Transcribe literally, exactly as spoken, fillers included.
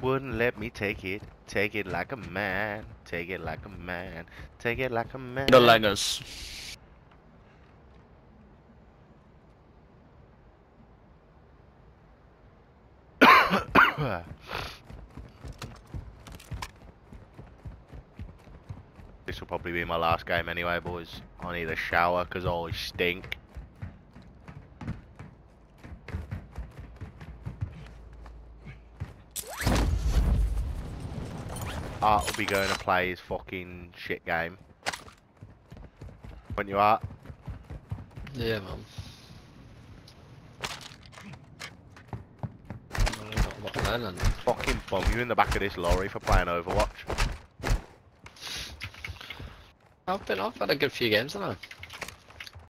wouldn't let me take it. Take it like a man. Take it like a man. Take it like a man. The Legos. This will probably be my last game anyway, boys. I need a shower because I stink. Art will be going to play his fucking shit game. When you are. Yeah, man. What an island. Fucking bum you in the back of this lorry for playing Overwatch. I've been, I've had a good few games, haven't I?